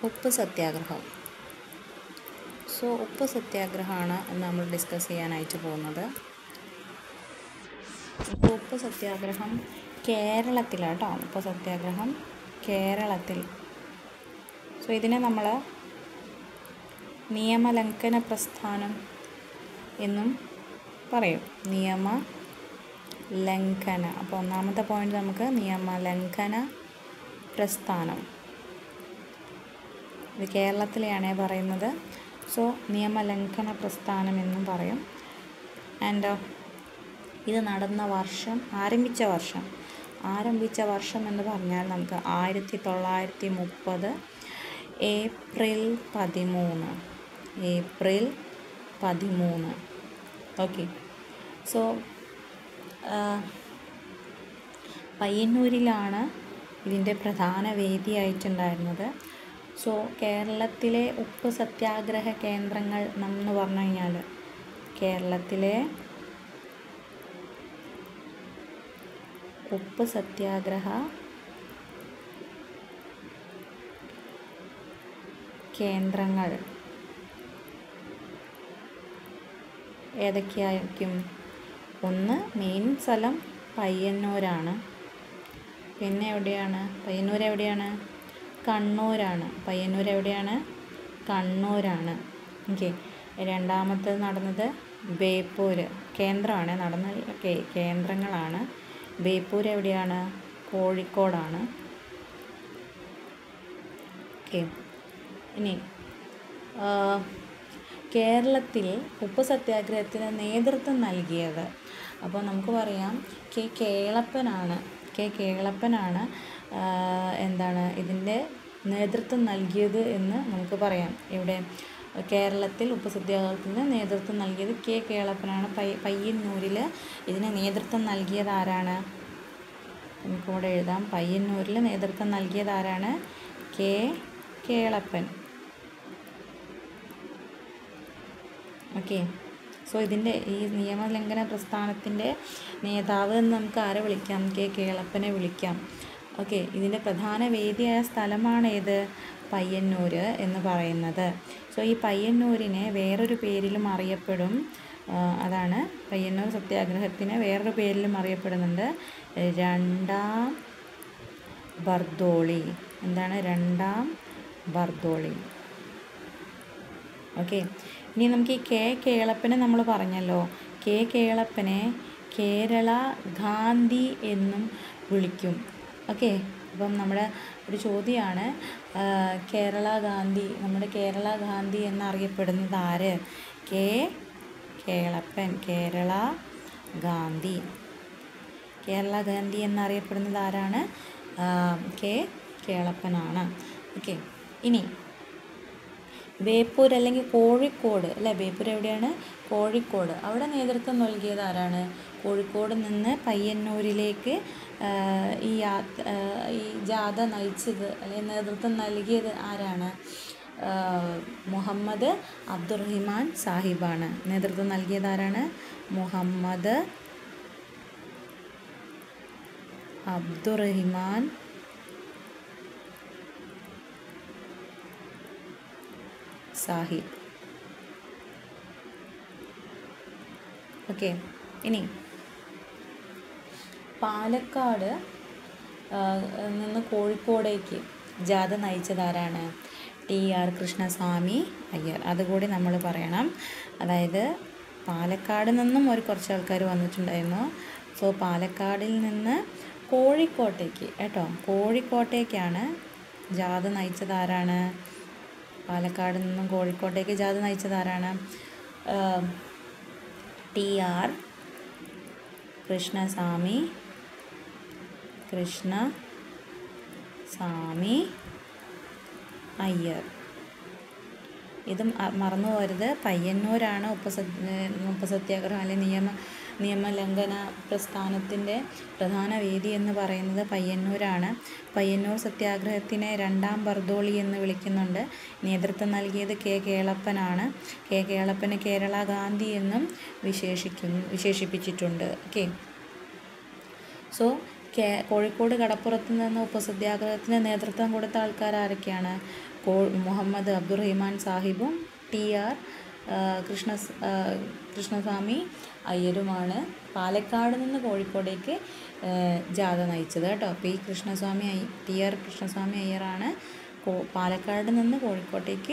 ഉപ്പ് സത്യാഗ്രഹം. ഉപ്പ് സത്യാഗ്രഹമാണ് നമ്മൾ ഡിസ്കസ് ചെയ്യാനായിട്ട് പോകുന്നത്. ഉപ്പ് സത്യാഗ്രഹം കേരളത്തിലാണ് കേട്ടോ. ഉപ്പ് സത്യാഗ്രഹം കേരളത്തിൽ. ഇതിനെ നമ്മൾ നിയമലംഘന പ്രസ്ഥാനം എന്നും പറയും. നിയമലംഘന. അപ്പോൾ ഒന്നാമത്തെ പോയിന്റ് നമുക്ക് നിയമലംഘന പ്രസ്ഥാനം. ഇത് കേരളത്തിലെയാണ് പറയുന്നത്. നിയമലംഘന പ്രസ്ഥാനം എന്നും പറയും. ആൻഡ് ഇത് നടന്ന വർഷം, ആരംഭിച്ച വർഷം എന്ന് പറഞ്ഞാൽ നമുക്ക് 1930 ഏപ്രിൽ 13. ഓക്കെ. പയ്യന്നൂരിലാണ് ഇതിൻ്റെ പ്രധാന വേദിയായിട്ടുണ്ടായിരുന്നത്. കേരളത്തിലെ ഉപ്പ് സത്യാഗ്രഹ കേന്ദ്രങ്ങൾ എന്ന് പറഞ്ഞു കഴിഞ്ഞാൽ കേരളത്തിലെ ഉപ്പ് സത്യാഗ്രഹ കേന്ദ്രങ്ങൾ ഏതൊക്കെയായിരിക്കും? ഒന്ന്, മെയിൻ സ്ഥലം പയ്യന്നൂരാണ്. പിന്നെ എവിടെയാണ്? പയ്യന്നൂർ എവിടെയാണ്? കണ്ണൂരാണ്. ഓക്കെ. രണ്ടാമത്തേത് നടന്നത് ബേപ്പൂർ. കേന്ദ്രമാണ് നടന്ന കേന്ദ്രങ്ങളാണ്. ബേപ്പൂർ എവിടെയാണ്? കോഴിക്കോടാണ്. ഓക്കെ. ഇനി കേരളത്തിൽ ഉപ്പ് സത്യാഗ്രഹത്തിന് നേതൃത്വം നൽകിയത്, അപ്പോൾ നമുക്ക് പറയാം കെ കേളപ്പനാണ് എന്താണ് ഇതിൻ്റെ നേതൃത്വം നൽകിയത് എന്ന് നമുക്ക് പറയാം. ഇവിടെ കേരളത്തിൽ ഉപ്പ് സത്യാഗ്രഹത്തിന് നേതൃത്വം നൽകിയത് കെ കേളപ്പനാണ്. പയ്യന്നൂരിൽ ഇതിന് നേതൃത്വം നൽകിയത് ആരാണ്? നമുക്കിവിടെ എഴുതാം. പയ്യന്നൂരിൽ നേതൃത്വം നൽകിയത് ആരാണ്? കെ കേളപ്പൻ. ഓക്കെ. ഇതിൻ്റെ ഈ നിയമലംഘന പ്രസ്ഥാനത്തിൻ്റെ നേതാവ് എന്ന് നമുക്ക് ആരെ വിളിക്കാം? കെ കേളപ്പനെ വിളിക്കാം. ഓക്കെ. ഇതിൻ്റെ പ്രധാന വേദിയായ സ്ഥലമാണ് ഏത്? പയ്യന്നൂർ എന്ന് പറയുന്നത്. ഈ പയ്യന്നൂരിനെ വേറൊരു പേരിലും അറിയപ്പെടും. അതാണ് പയ്യന്നൂർ സത്യാഗ്രഹത്തിന് വേറൊരു പേരിലും അറിയപ്പെടുന്നുണ്ട്, രണ്ടാം ബർദോളി. എന്താണ്? രണ്ടാം ബർദോളി. ഓക്കെ. ഇനി നമുക്ക് ഈ കെ കേളപ്പനെ നമ്മൾ പറഞ്ഞല്ലോ, കെ കേളപ്പനെ കേരള ഗാന്ധി എന്നും വിളിക്കും. ഓക്കെ. അപ്പം നമ്മുടെ ഒരു ചോദ്യമാണ്, നമ്മുടെ കേരള ഗാന്ധി എന്നറിയപ്പെടുന്നത് ആര്? കെ കേളപ്പൻ. കേരള ഗാന്ധി എന്നറിയപ്പെടുന്നത് ആരാണ്? കെ കേളപ്പനാണ്. ഓക്കെ. ഇനി ബേപ്പൂർ അല്ലെങ്കിൽ കോഴിക്കോട് അല്ലേ? ബേപ്പൂർ എവിടെയാണ്? കോഴിക്കോട്. അവിടെ നേതൃത്വം നൽകിയത് ആരാണ്? കോഴിക്കോട് നിന്ന് പയ്യന്നൂരിലേക്ക് ഈ ജാഥ നയിച്ചത് അല്ലെങ്കിൽ നേതൃത്വം നൽകിയത് ആരാണ്? മുഹമ്മദ് അബ്ദുറഹിമാൻ സാഹിബാണ്. നേതൃത്വം നൽകിയത് ആരാണ്? മുഹമ്മദ് അബ്ദുറഹിമാൻ സാഹിബ്. ഓക്കെ. ഇനി പാലക്കാട് നിന്ന് കോഴിക്കോടേക്ക് ജാഥ നയിച്ചത് ആരാണ്? TR കൃഷ്ണസ്വാമി അയ്യർ. അതുകൂടി നമ്മൾ പറയണം. അതായത് പാലക്കാട് നിന്നും കുറച്ച് ആൾക്കാർ വന്നിട്ടുണ്ടായിരുന്നു. പാലക്കാടിൽ നിന്ന് കോഴിക്കോട്ടേക്ക് കേട്ടോ, കോഴിക്കോട്ടേക്കാണ് ജാഥ നയിച്ചത് ആരാണ്? പാലക്കാട് നിന്നും കോഴിക്കോട്ടേക്ക് ജാഥ നയിച്ചത് ആരാണ്? TR കൃഷ്ണസ്വാമി അയ്യർ. ഇത് മറന്നു പോകരുത്. പയ്യന്നൂരാണ് ഉപ്പ് സത്യാഗ്രഹം അല്ലെങ്കിൽ നിയമലംഘന പ്രസ്ഥാനത്തിൻ്റെ പ്രധാന വേദി എന്ന് പറയുന്നത് പയ്യന്നൂരാണ്. പയ്യന്നൂർ സത്യാഗ്രഹത്തിനെ രണ്ടാം ബർദോളി എന്ന് വിളിക്കുന്നുണ്ട്. നേതൃത്വം നൽകിയത് കെ കേളപ്പനാണ്. കെ കേളപ്പന് കേരള ഗാന്ധി എന്നും വിശേഷിപ്പിച്ചിട്ടുണ്ട്. ഓക്കെ. കോഴിക്കോട് കടപ്പുറത്ത് നിന്ന് ഉപ്പ് സത്യാഗ്രഹത്തിന് നേതൃത്വം കൊടുത്ത ആൾക്കാർ ആരൊക്കെയാണ്? മുഹമ്മദ് അബ്ദുറഹിമാൻ സാഹിബും TR കൃഷ്ണസ്വാമി അയ്യരുമാണ് പാലക്കാട് നിന്ന് കോഴിക്കോടേക്ക് ജാഥ നയിച്ചത് കേട്ടോ. TR കൃഷ്ണസ്വാമി അയ്യറാണ് പാലക്കാട് നിന്ന് കോഴിക്കോട്ടേക്ക്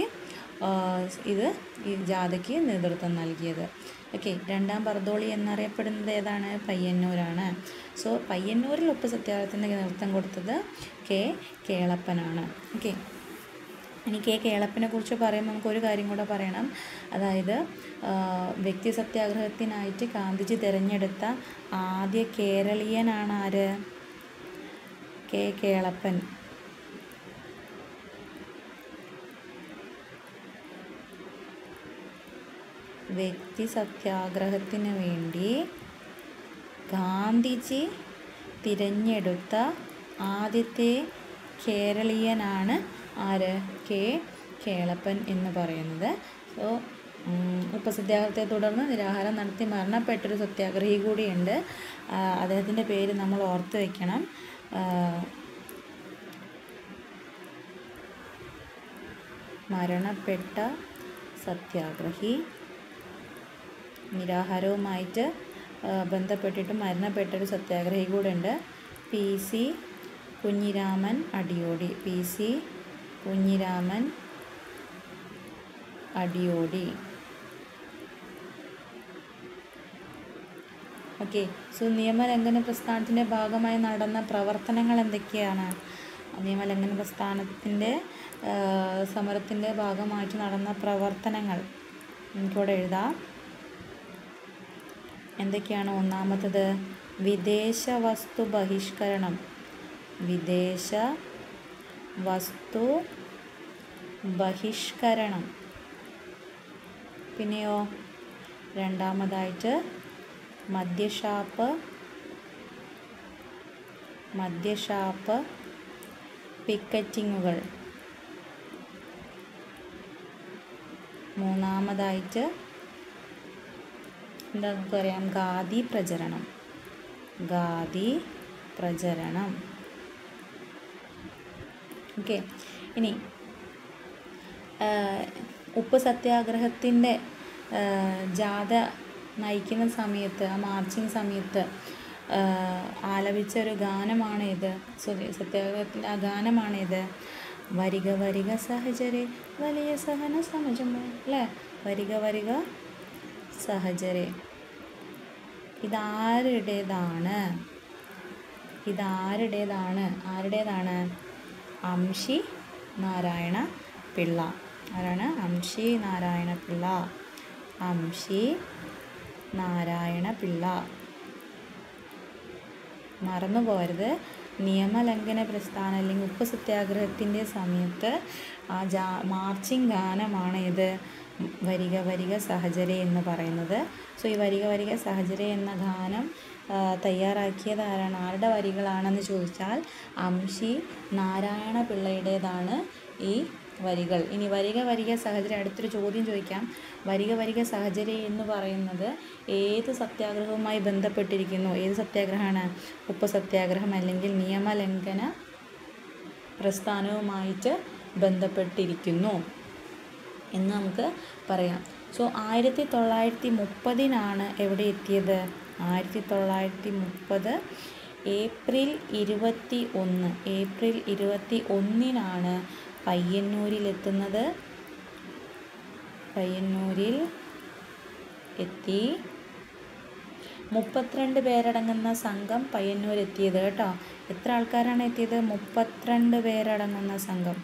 ഈ ജാഥയ്ക്ക് നേതൃത്വം നൽകിയത്. ഓക്കെ, രണ്ടാം ബർദോളി എന്നറിയപ്പെടുന്നത് ഏതാണ്? പയ്യന്നൂരാണ്. സോ പയ്യന്നൂരിൽ ഉപ്പ് സത്യാഗ്രഹത്തിന് നേതൃത്വം കൊടുത്തത് കേളപ്പനാണ്. ഓക്കെ, ഇനി കേളപ്പനെ കുറിച്ച് പറയുമ്പോൾ നമുക്കൊരു കാര്യം കൂടെ പറയണം. അതായത് വ്യക്തി സത്യാഗ്രഹത്തിനായിട്ട് ഗാന്ധിജി തിരഞ്ഞെടുത്ത ആദ്യ കേരളീയനാണ് ആര്? കേളപ്പൻ. വ്യക്തി സത്യാഗ്രഹത്തിന് വേണ്ടി ഗാന്ധിജി തിരഞ്ഞെടുത്ത ആദ്യത്തെ കേരളീയനാണ് ആര്? കേളപ്പൻ എന്ന് പറയുന്നത്. സോ ഉപ്പ് സത്യാഗ്രഹത്തെ തുടർന്ന് നിരാഹാരം നടത്തി മരണപ്പെട്ടൊരു സത്യാഗ്രഹി കൂടിയുണ്ട്. അദ്ദേഹത്തിൻ്റെ പേര് നമ്മൾ ഓർത്ത് വയ്ക്കണം. മരണപ്പെട്ട സത്യാഗ്രഹി, നിരാഹാരവുമായിട്ട് ബന്ധപ്പെട്ടിട്ട് മരണപ്പെട്ടൊരു സത്യാഗ്രഹി കൂടെ ഉണ്ട്. PC Kunhiraman Adiyodi. PC Kunhiraman Adiyodi. Okay, so നിയമലംഘന പ്രസ്ഥാനത്തിൻ്റെ ഭാഗമായി നടന്ന പ്രവർത്തനങ്ങൾ എന്തൊക്കെയാണ്? നിയമലംഘന പ്രസ്ഥാനത്തിൻ്റെ സമരത്തിൻ്റെ ഭാഗമായിട്ട് നടന്ന പ്രവർത്തനങ്ങൾ എനിക്കിവിടെ എഴുതാം. എന്തൊക്കെയാണ്? ഒന്നാമത്തത് വിദേശ വസ്തു ബഹിഷ്കരണം. വിദേശ വസ്തു ബഹിഷ്കരണം. പിന്നെയോ രണ്ടാമതായിട്ട് മദ്യഷാപ്പ് പിക്കറ്റിങ്ങുകൾ. മൂന്നാമതായിട്ട് എന്താ നമുക്ക് പറയാം? ഖാദി പ്രചരണം. ഓക്കെ, ഇനി ഉപ്പ് സത്യാഗ്രഹത്തിൻ്റെ ജാഥ നയിക്കുന്ന സമയത്ത്, ആ മാർച്ചിങ് സമയത്ത് ആലപിച്ച ഒരു ഗാനമാണിത്. സത്യാഗ്രഹത്തിൻ്റെ ആ ഗാനമാണിത്. വരിക വരിക സഹചരെ വലിയ സഹന സമജമോ, അല്ലേ? വരിക വരിക സഹചരെ. ആരുടേതാണ്? അംഷി നാരായണ പിള്ള. ആരാണ്? അംഷി നാരായണ പിള്ള. മറന്നു പോകരുത്. നിയമലംഘന പ്രസ്ഥാനം അല്ലെങ്കിൽ ഉപ്പ് സത്യാഗ്രഹത്തിൻ്റെ സമയത്ത് ആ മാർച്ചിങ് ഗാനമാണ് ഇത് വരിക വരിക സഹചരെ എന്ന് പറയുന്നത്. സോ ഈ വരിക വരിക സഹചരെ എന്ന ഗാനം തയ്യാറാക്കിയത് ആരാണ്? ആരുടെ വരികളാണെന്ന് ചോദിച്ചാൽ അംഷി നാരായണ പിള്ളയുടേതാണ് ഈ വരികൾ. ഇനി വരിക വരിക സഹചരെ, അടുത്തൊരു ചോദ്യം ചോദിക്കാം. വരിക വരിക സഹചരെ എന്ന് പറയുന്നത് ഏത് സത്യാഗ്രഹവുമായി ബന്ധപ്പെട്ടിരിക്കുന്നു? ഏത് സത്യാഗ്രഹമാണ്? ഉപ്പ് സത്യാഗ്രഹം അല്ലെങ്കിൽ നിയമലംഘന പ്രസ്ഥാനവുമായിട്ട് ബന്ധപ്പെട്ടിരിക്കുന്നു എന്ന് നമുക്ക് പറയാം. സോ 1930 എവിടെ എത്തിയത്? 1930 ഏപ്രിൽ 21 പയ്യന്നൂരിലെത്തുന്നത്. പയ്യന്നൂരിൽ എത്തി 32 പേരടങ്ങുന്ന സംഘം പയ്യന്നൂർ എത്തിയത് കേട്ടോ. എത്ര ആൾക്കാരാണ് എത്തിയത്? 32 പേരടങ്ങുന്ന സംഘം.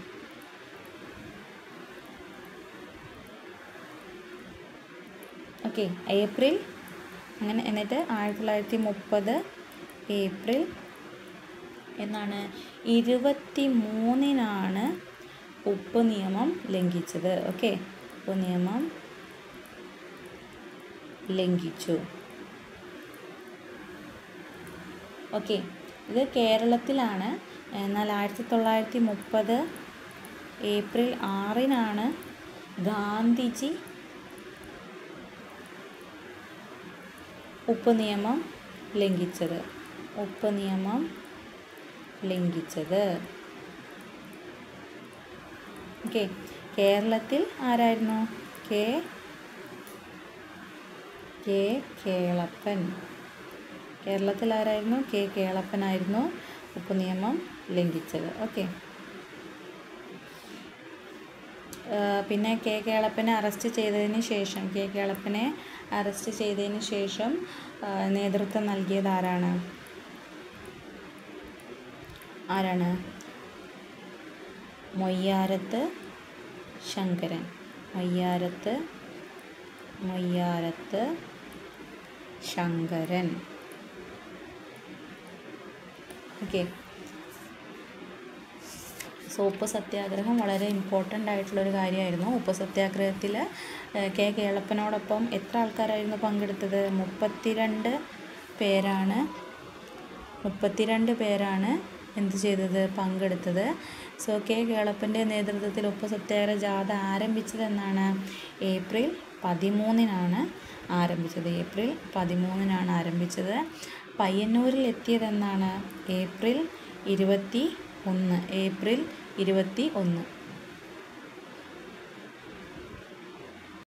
ഓക്കെ, ഏപ്രിൽ അങ്ങനെ. എന്നിട്ട് 1930 ഏപ്രിൽ 23 ഉപ്പ് നിയമം ലംഘിച്ചത്. ഓക്കെ, ഉപ്പ് നിയമം ലംഘിച്ചു. ഓക്കെ, ഇത് കേരളത്തിലാണ്. എന്നാൽ 1930 ഏപ്രിൽ 6 ഗാന്ധിജി ഉപ്പ് നിയമം ലംഘിച്ചത്. ഉപ്പ് നിയമം ലംഘിച്ചത്. ഓക്കെ. കേരളത്തിൽ ആരായിരുന്നു? കെ കേളപ്പൻ. കേരളത്തിൽ ആരായിരുന്നു? കെ കേളപ്പനായിരുന്നു ഉപ്പ് നിയമം ലംഘിച്ചത്. ഓക്കെ. പിന്നെ കെ കേളപ്പനെ അറസ്റ്റ് ചെയ്തതിന് ശേഷം നേതൃത്വം നൽകിയത് ആരാണ്? മൊയ്യാരത്ത് ശങ്കരൻ. മൊയ്യാരത്ത് ശങ്കരൻ. ഓക്കെ. സോ ഉപ്പ് സത്യാഗ്രഹം വളരെ ഇമ്പോർട്ടൻ്റ് ആയിട്ടുള്ളൊരു കാര്യമായിരുന്നു. ഉപ്പ് സത്യാഗ്രഹത്തിൽ കെ കേളപ്പനോടൊപ്പം എത്ര ആൾക്കാരായിരുന്നു പങ്കെടുത്തത്? 32 പേരാണ് എന്ത് ചെയ്തത്? പങ്കെടുത്തത്. സോ കെ കേളപ്പൻ്റെ നേതൃത്വത്തിൽ ഉപ്പ് സത്യാഗ്രഹ ജാഥ ആരംഭിച്ചതെന്നാണ്? ഏപ്രിൽ 13-നാണ് ആരംഭിച്ചത്. പയ്യന്നൂരിൽ എത്തിയതെന്നാണ്? ഏപ്രിൽ 21.